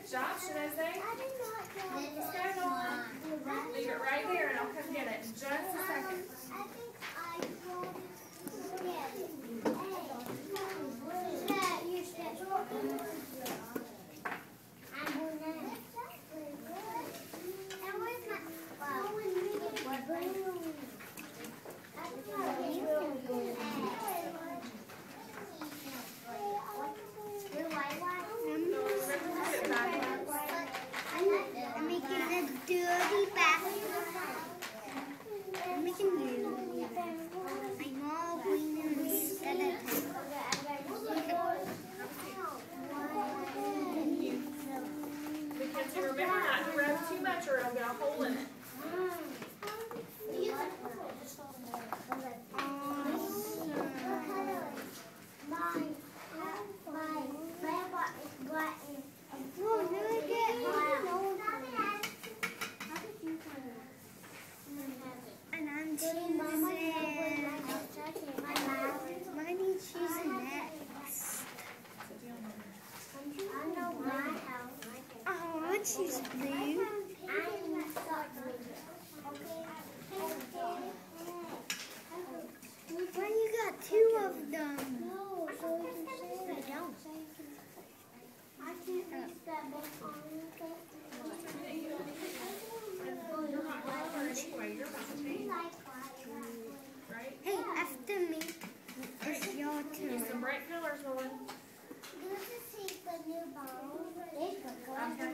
Good job, Shanazay. Let's go, Noah. Leave it right there and I'll come get it in just a second. Remember not to rub too much or it'll get a hole in it. And I'm choosing. Mommy choosing next. Oh, I choose blue. Why you got two of them? No, so you can say I don't. I can't use that book on You're not color anyway. You're about to be. Right? Hey, after me, it's your turn. Use some bright colors, Nolan. This is the new ball. I'm